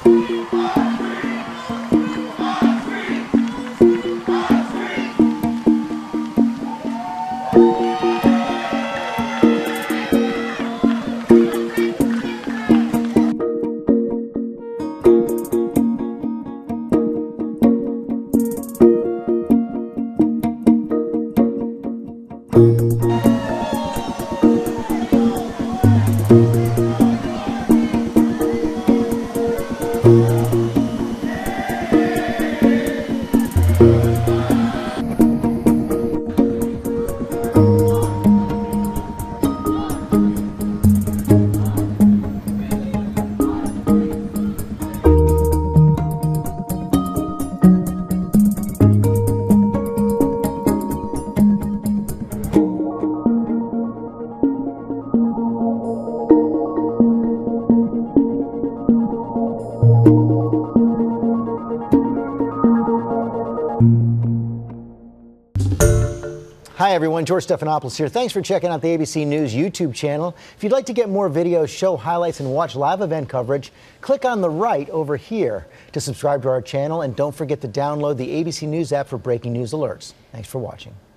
Hi everyone, George Stephanopoulos here. Thanks for checking out the ABC News YouTube channel. If you'd like to get more videos, show highlights, and watch live event coverage, click on the right over here to subscribe to our channel, and don't forget to download the ABC News app for breaking news alerts. Thanks for watching.